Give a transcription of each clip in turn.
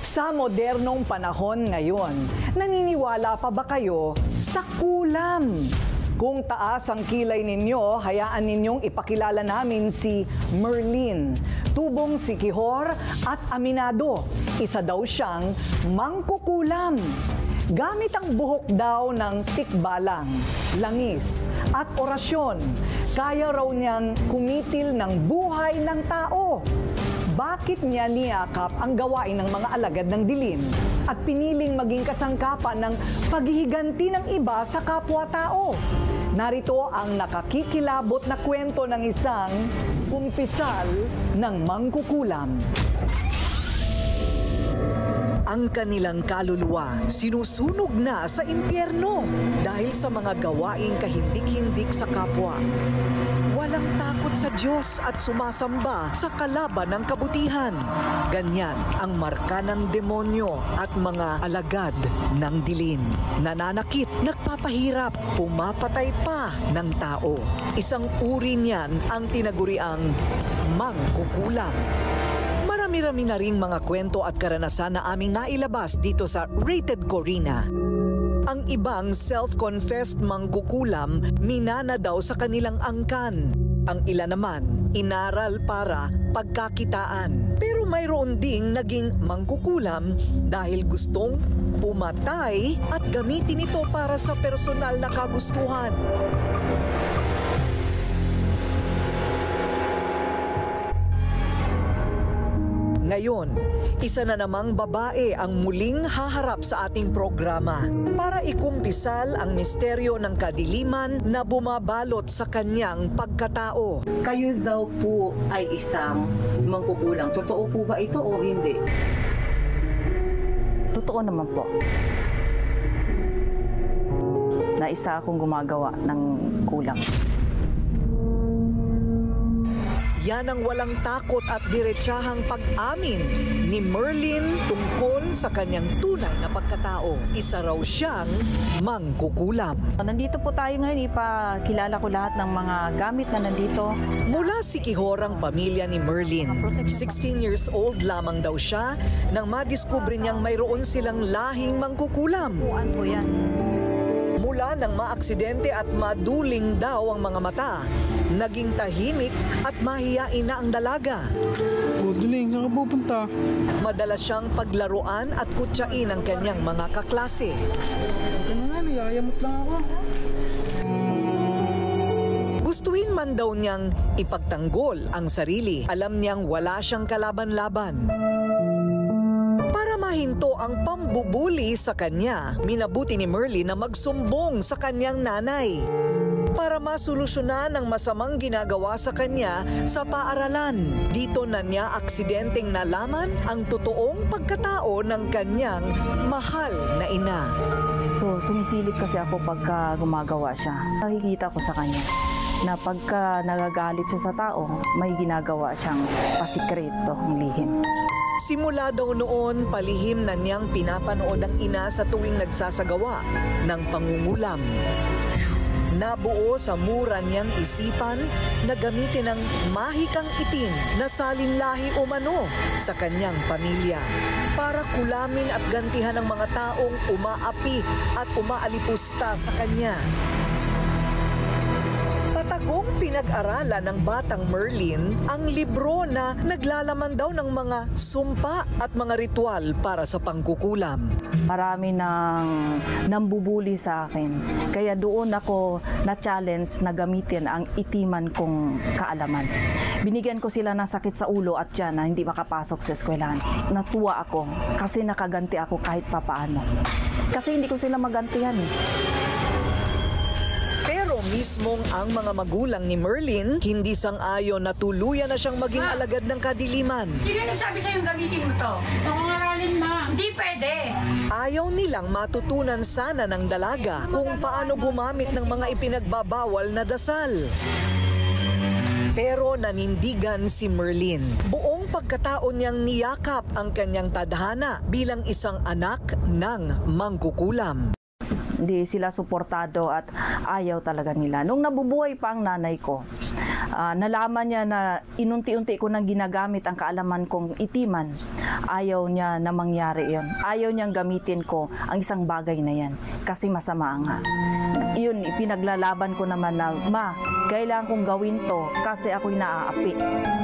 Sa modernong panahon ngayon, naniniwala pa ba kayo sa kulam? Kung taas ang kilay ninyo, hayaan ninyong ipakilala namin si Merlin. Tubong sikihor at aminado. Isa daw siyang mangkukulam. Gamit ang buhok daw ng tikbalang, langis at orasyon, kaya raw niyang kumitil ng buhay ng tao. Bakit niya niyakap ang gawain ng mga alagad ng dilim at piniling maging kasangkapan ng paghihiganti ng iba sa kapwa-tao? Narito ang nakakikilabot na kwento ng isang kumpisal ng mangkukulam. Ang kanilang kaluluwa sinusunog na sa impyerno dahil sa mga gawaing kahindik-hindik sa kapwa. Walang takot sa Diyos at sumasamba sa kalaban ng kabutihan. Ganyan ang marka ng demonyo at mga alagad ng dilim. Nananakit, nagpapahirap, pumapatay pa ng tao. Isang uri niyan ang tinaguriang mangkukulam. Marami-rami na ring mga kwento at karanasan na aming nailabas dito sa Rated Corina. Ang ibang self-confessed mangkukulam, minana daw sa kanilang angkan. Ang ilan naman, inaral para pagkakitaan. Pero mayroon ding naging mangkukulam dahil gustong pumatay at gamitin ito para sa personal na kagustuhan. Ngayon, isa na namang babae ang muling haharap sa ating programa para ikumpisal ang misteryo ng kadiliman na bumabalot sa kanyang pagkatao. Kayo daw po ay isang mangkukulam. Totoo po ba ito o hindi? Totoo naman po. Na isa akong gumagawa ng kulam. Yan ang walang takot at diretsahang pag-amin ni Merlin tungkol sa kanyang tunay na pagkatao. Isa raw siyang mangkukulam. Nandito po tayo ngayon, ipakilala ko lahat ng mga gamit na nandito. Mula sikihor ang pamilya ni Merlin. 16 years old lamang daw siya nang madiskubre niyang mayroon silang lahing mangkukulam. Puan po yan. Mula nang maaksidente at maduling daw ang mga mata, naging tahimik at mahiyain na ang dalaga. Duling, saan ka pupunta? Madalas siyang paglaruan at kutsain ng kanyang mga kaklase. Ano nga, niyayamot lang ako. Gustuhin man daw niyang ipagtanggol ang sarili. Alam niyang wala siyang kalaban-laban. Para mahinto ang pambubuli sa kanya, minabuti ni Merlin na magsumbong sa kanyang nanay para masolusyonan ang masamang ginagawa sa kanya sa paaralan. Dito na niya aksidenteng nalaman ang totoong pagkatao ng kanyang mahal na ina. So, sumisilip kasi ako pagka gumagawa siya. Nakikita ko sa kanya na pagka nagagalit siya sa tao, may ginagawa siyang pasikreto, lihim. Simula daw noon, palihim na niyang pinapanood ang ina sa tuwing nagsasagawa ng pangungulam. Nabuo sa mura niyang isipan na gamitin ang mahikang itim na salinlahi umano sa kanyang pamilya para kulamin at gantihan ang mga taong umaapi at umaalipusta sa kanya. Patagong pinag-aralan ng batang Merlin ang libro na naglalaman daw ng mga sumpa at mga ritual para sa pangkukulam. Marami nang nambubuli sa akin. Kaya doon ako na-challenge na gamitin ang itiman kong kaalaman. Binigyan ko sila ng sakit sa ulo at tiyan na hindi makapasok sa eskwelahan. Natuwa ako kasi nakaganti ako kahit papaano. Kasi hindi ko sila magantihan eh. Pero mismong ang mga magulang ni Merlin, hindi sang-ayon na tuluyan na siyang maging alagad ng kadiliman. Sino nagsabi sa'yo gamitin mo to? Gusto kong aralin, ma. Hindi pwede. Ayaw nilang matutunan sana ng dalaga kung paano gumamit ng mga ipinagbabawal na dasal. Pero nanindigan si Merlin. Buong pagkatao niyang niyakap ang kanyang tadhana bilang isang anak ng mangkukulam. Hindi sila suportado at ayaw talaga nila. Nung nabubuhay pa ang nanay ko, nalaman niya na inunti-unti ko nang ginagamit ang kaalaman kong itiman, ayaw niya na mangyari yun. Ayaw niyang gamitin ko ang isang bagay na yan kasi masama nga. Yun, ipinaglalaban ko naman na, Ma, kailangan kong gawin to kasi ako'y naaapi.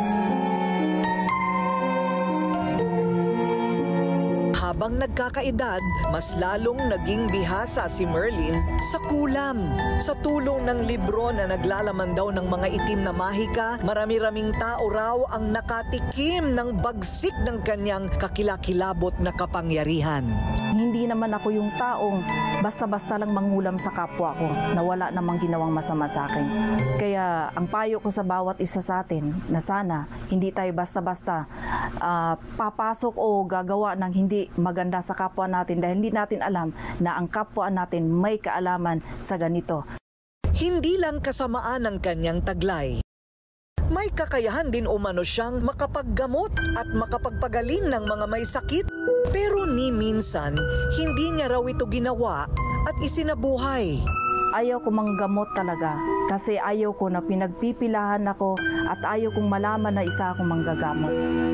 Habang nagkakaedad, mas lalong naging bihasa si Merlin sa kulam. Sa tulong ng libro na naglalaman daw ng mga itim na mahika, marami-raming tao raw ang nakatikim ng bagsik ng kanyang kakilakilabot na kapangyarihan. Hindi naman ako yung taong basta-basta lang mangulam sa kapwa ko na wala namang ginawang masama sa akin. Kaya ang payo ko sa bawat isa sa atin na sana hindi tayo basta-basta papasok o gagawa ng hindi maganda sa kapwa natin dahil hindi natin alam na ang kapwa natin may kaalaman sa ganito. Hindi lang kasamaan ng kanyang taglay. May kakayahan din umano siyang makapaggamot at makapagpagaling ng mga may sakit. Pero ni minsan, hindi niya raw ito ginawa at isinabuhay. Ayaw ko manggamot talaga kasi ayaw ko na pinagpipilahan ako at ayaw kong malaman na isa akong manggagamot.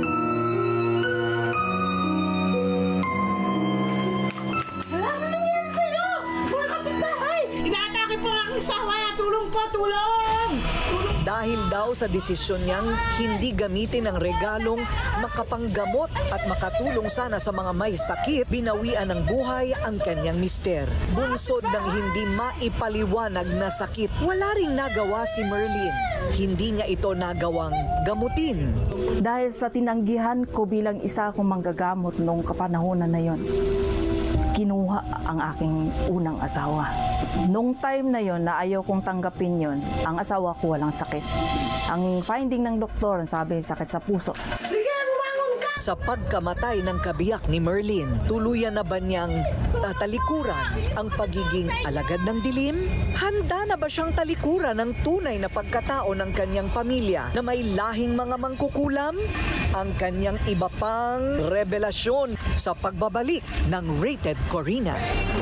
Dahil daw sa desisyon niyang hindi gamitin ang regalong makapanggamot at makatulong sana sa mga may sakit, binawian ng buhay ang kanyang mister. Bunsod ng hindi maipaliwanag na sakit, wala ring nagawa si Merlin. Hindi niya ito nagawang gamutin. Dahil sa tinanggihan ko bilang isa akong manggagamot noong kapanahonan na yon, kinuha ang aking unang asawa. Nung time na yon na ayaw kong tanggapin yon, ang asawa ko walang sakit. Ang finding ng doktor, sabi sakit sa puso. Sa pagkamatay ng kabiyak ni Merlin, tuluyan na ba niyang tatalikuran ang pagiging alagad ng dilim? Handa na ba siyang talikuran ang tunay na pagkatao ng kanyang pamilya na may lahing mga mangkukulam? Ang kanyang iba pang revelasyon sa pagbabalik ng Rated Corina.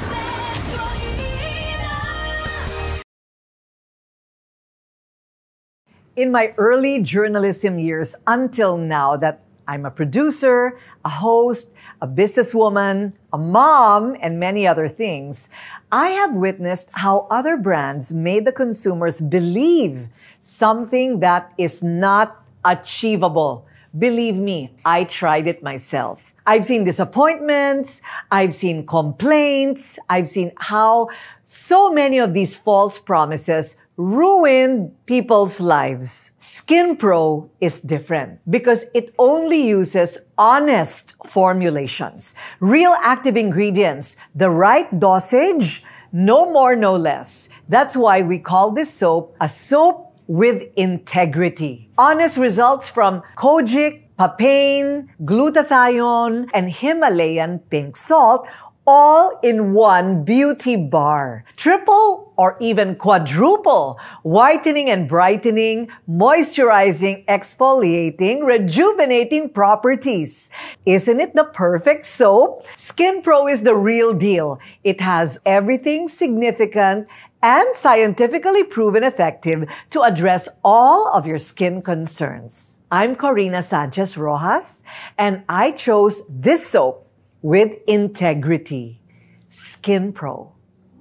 In my early journalism years until now that I'm a producer, a host, a businesswoman, a mom, and many other things, I have witnessed how other brands made the consumers believe something that is not achievable. Believe me, I tried it myself. I've seen disappointments, I've seen complaints, I've seen how so many of these false promises ruined people's lives. Skin Pro is different because it only uses honest formulations, real active ingredients, the right dosage, no more, no less. That's why we call this soap a soap with integrity. Honest results from Kojic, papain, glutathione, and Himalayan pink salt, all in one beauty bar. Triple or even quadruple whitening and brightening, moisturizing, exfoliating, rejuvenating properties. Isn't it the perfect soap? Skin Pro is the real deal. It has everything significant and scientifically proven effective to address all of your skin concerns. I'm Corina Sanchez Rojas, and I chose this soap with integrity. Skin Pro.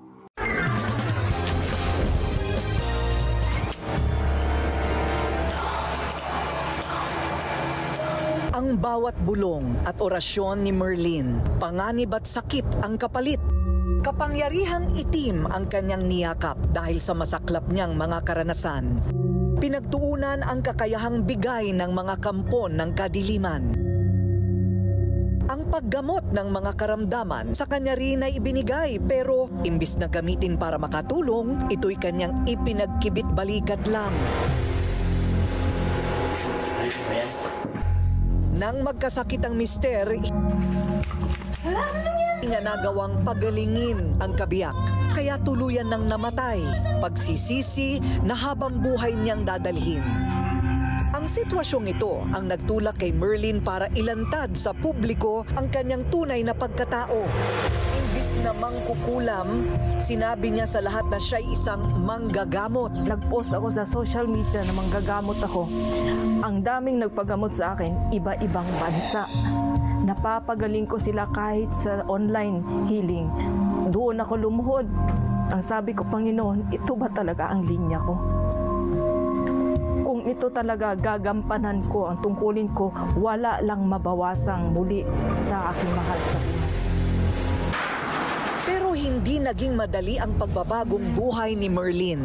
Ang bawat bulong at orasyon ni Merlin, panganib at sakit ang kapalit. Kapangyarihang itim ang kanyang niyakap dahil sa masaklap niyang mga karanasan. Pinagtuunan ang kakayahang bigay ng mga kampon ng kadiliman. Ang paggamot ng mga karamdaman sa kanya rin ay ibinigay, pero imbis na gamitin para makatulong, ito'y kanyang ipinagkibit balikat lang. Nang magkasakit ang mister, inanagawang pagalingin ang kabiyak, kaya tuluyan nang namatay, pagsisisi na habang buhay niyang dadalhin. Ang Ang sitwasyong ito ang nagtulak kay Merlin para ilantad sa publiko ang kanyang tunay na pagkatao. Imbis na mangkukulam, sinabi niya sa lahat na siya'y isang manggagamot. Nag-post ako sa social media na manggagamot ako. Ang daming nagpagamot sa akin, iba-ibang bansa. Napapagaling ko sila kahit sa online healing. Doon ako lumuhod. Ang sabi ko, Panginoon, ito ba talaga ang linya ko? Kung ito talaga gagampanan ko, ang tungkulin ko, wala lang mabawasang muli sa aking mahal sa buhay. Pero hindi naging madali ang pagbabagong buhay ni Merlin.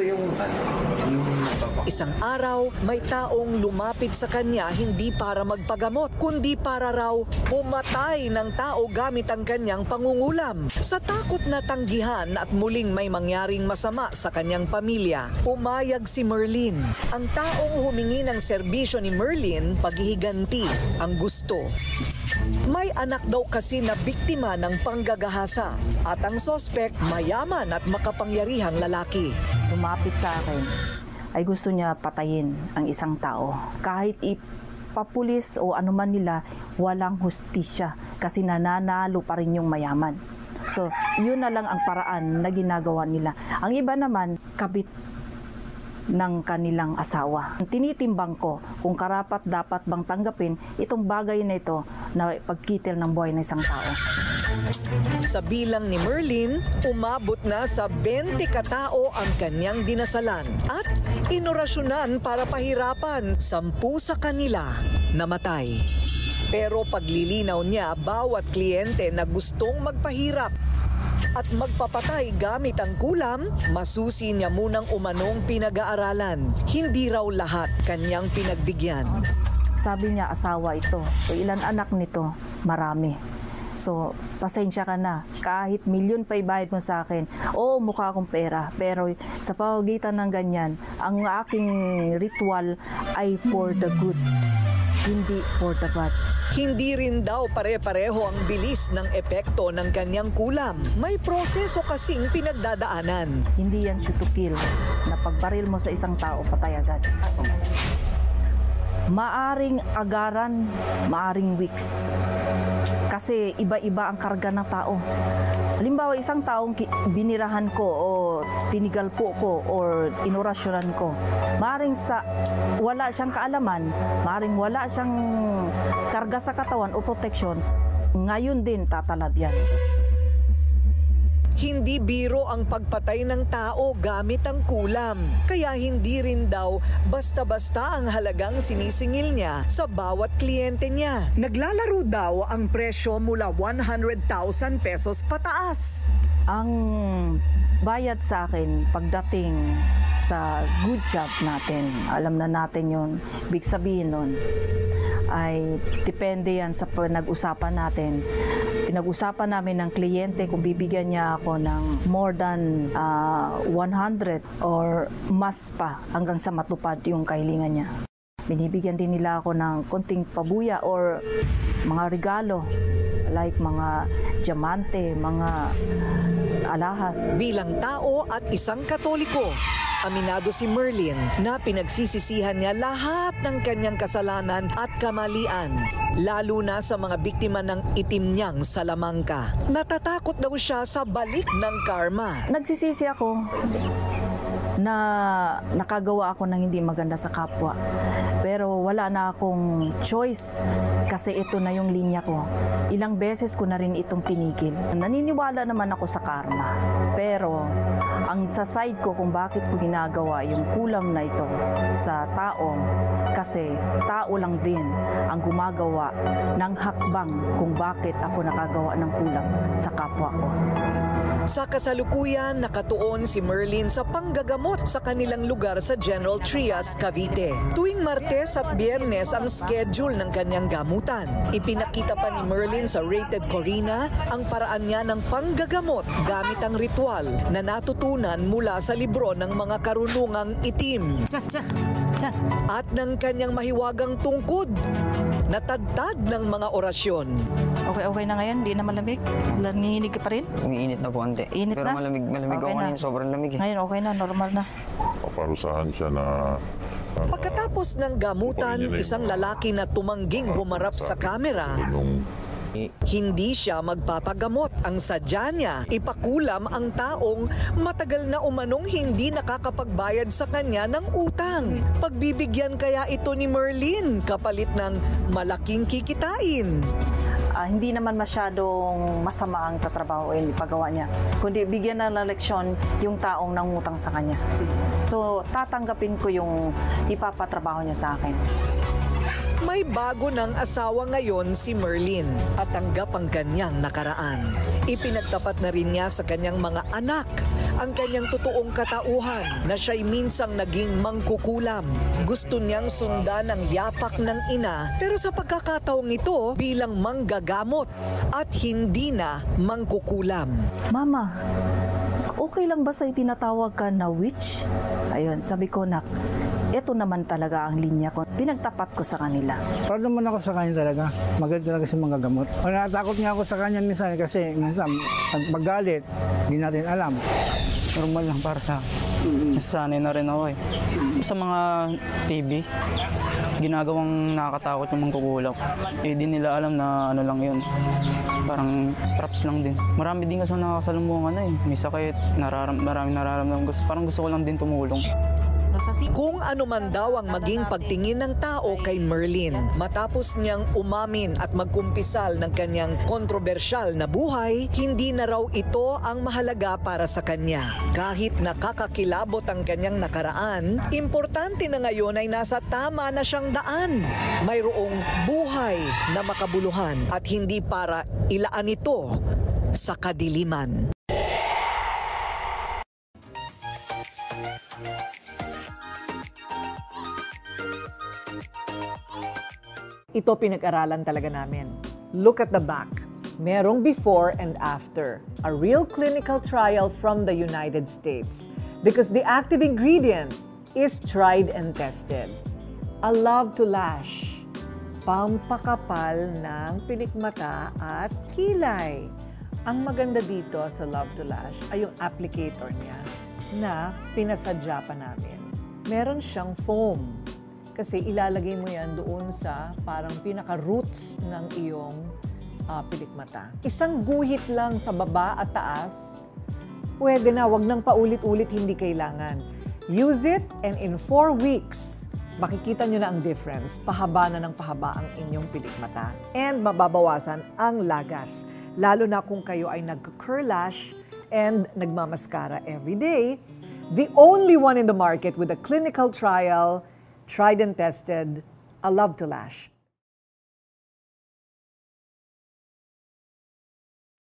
Isang araw, may taong lumapit sa kanya hindi para magpagamot, kundi para raw pumatay ng tao gamit ang kanyang pangungulam. Sa takot na tanggihan at muling may mangyaring masama sa kanyang pamilya, pumayag si Merlin. Ang taong humingi ng serbisyo ni Merlin, paghihiganti ang gusto. May anak daw kasi na biktima ng panggagahasa at ang sospek mayaman at makapangyarihang lalaki. Lumapit sa akin, ay gusto niya patayin ang isang tao. Kahit ipapulis o anuman nila, walang hustisya kasi nananalo pa rin yung mayaman. So, yun na lang ang paraan na ginagawa nila. Ang iba naman, kabit ng kanilang asawa. Tinitimbang ko kung karapat dapat bang tanggapin itong bagay na ito na pagkitil ng buhay ng isang tao. Sa bilang ni Merlin, umabot na sa 20 katao ang kanyang dinasalan at inorasyonan para pahirapan. 10 sa kanila namatay. Pero paglilinaw niya, bawat kliyente na gustong magpahirap at magpapatay gamit ang kulam, masusi niya munang umanong pinag-aaralan. Hindi raw lahat kanyang pinagbigyan. Sabi niya, asawa ito. So, ilan anak nito? Marami. So, pasensya ka na. Kahit milyon pa ibayad mo sa akin, oo, mukha akong pera. Pero sa pamagitan ng ganyan, ang aking ritual ay for the good, hindi for the bad. Hindi rin daw pare-pareho ang bilis ng epekto ng kanyang kulam. May proseso kasing pinagdadaanan. Hindi yan shoot to kill. Na pagbaril mo sa isang tao, patay agad. Maaring agaran, maaring weeks. Kasi iba-iba ang karga ng tao. Halimbawa, isang taong binirahan ko o tinigalpo ko o inorasyonan ko, maaring wala siyang kaalaman, maaring wala siyang karga sa katawan o proteksyon, ngayon din tatalab yan. Hindi biro ang pagpatay ng tao gamit ang kulam. Kaya hindi rin daw basta-basta ang halagang sinisingil niya sa bawat kliyente niya. Naglalaro daw ang presyo mula 100,000 pesos pataas. Ang bayad sa akin pagdating sa good job natin, alam na natin yun, big sabihin nun, ay depende yan sa pinag-usapan natin. Pinag-usapan namin ng kliyente kung bibigyan niya ako ng more than 100 or mas pa hanggang sa matupad yung kahilingan niya. Binibigyan din nila ako ng konting pabuya or mga regalo like mga diamante, mga alahas. Bilang tao at isang Katoliko, aminado si Merlin na pinagsisisihan niya lahat ng kanyang kasalanan at kamalian, lalo na sa mga biktima ng itim niyang salamangka. Natatakot daw siya sa balik ng karma. Nagsisisi ako na nakagawa ako ng hindi maganda sa kapwa. Pero wala na akong choice kasi ito na yung linya ko. Ilang beses ko na rin itong tinigil. Naniniwala naman ako sa karma. Pero ang sa side ko kung bakit ko ginagawa yung kulam na ito sa tao, kasi tao lang din ang gumagawa ng hakbang kung bakit ako nakagawa ng kulam sa kapwa ko. Sa kasalukuyan, nakatuon si Merlin sa panggagamot sa kanilang lugar sa General Trias, Cavite. Tuwing Martes at Biyernes ang schedule ng kanyang gamutan. Ipinakita pa ni Merlin sa Rated Corina ang paraan niya ng panggagamot gamit ang ritual na natutunan mula sa libro ng mga karunungang itim. At ng kanyang mahiwagang tungkod, natagtad ng mga orasyon. Okay na ngayon? Hindi na malamig? Nangihinig ka pa rin? Umiinit na po konti. Init pero na? malamig Okay ako na. ngayon, sobrang lamig eh. Ngayon okay na, normal na. Paparusahan siya na Pagkatapos ng gamutan, isang lalaki na tumangging humarap sa kamera, hindi siya magpapagamot. Ang sadya niya, ipakulam ang taong matagal na umanong hindi nakakapagbayad sa kanya ng utang. Pagbibigyan kaya ito ni Merlin kapalit ng malaking kikitain. Hindi naman masyadong masama ang tatrabaho o paggawa niya, kundi bigyan na ng leksyon yung taong nangutang sa kanya. So, tatanggapin ko yung ipapatrabaho niya sa akin. May bago ng asawa ngayon si Merlin at tanggap ang kanyang nakaraan. Ipinagtapat na rin niya sa kanyang mga anak ang kanyang totoong katauhan na siya'y minsang naging mangkukulam. Gusto niyang sundan ang yapak ng ina pero sa pagkakataong ito bilang manggagamot at hindi na mangkukulam. Mama, okay lang ba sa'yo tinatawag ka na witch? Ayun, sabi ko, nak, ito naman talaga ang linya ko. Pinagtapat ko sa kanila. Proud naman ako sa kanya talaga. Magaling talaga si mga gamot. Natakot niya ako sa kanya minsan kasi minsan pag magalit, hindi natin alam. Normal lang para sa akin. Nasasanay na rin ako eh. Sa mga TV, ginagawang nakakatakot yung mangkukulap. Eh di nila alam na ano lang yun. Parang traps lang din. Marami din kasi nakakasalubungan na eh. May sakit, maraming nararamdaman. Parang gusto ko lang din tumulong. Kung ano man daw ang maging pagtingin ng tao kay Merlin, matapos niyang umamin at magkumpisal ng kanyang kontrobersyal na buhay, hindi na raw ito ang mahalaga para sa kanya. Kahit nakakakilabot ang kanyang nakaraan, importante na ngayon ay nasa tama na siyang daan. Mayroong buhay na makabuluhan at hindi para ilaan ito sa kadiliman. Ito pinag-aralan talaga namin. Look at the back. Merong before and after. A real clinical trial from the United States. Because the active ingredient is tried and tested. A Love to Lash. Pampakapal ng pilikmata at kilay. Ang maganda dito sa Love to Lash ay yung applicator niya na pinasadya pa namin. Meron siyang foam. Kasi ilalagay mo yan doon sa parang pinaka-roots ng iyong pilikmata. Isang guhit lang sa baba at taas, pwede na, wag nang paulit-ulit, hindi kailangan. Use it and in 4 weeks, makikita nyo na ang difference. Pahaba na ng pahaba ang inyong pilikmata. And mababawasan ang lagas. Lalo na kung kayo ay nag-curl lash and nagmamaskara every day. The only one in the market with a clinical trial, tried and tested, A Love to Lash.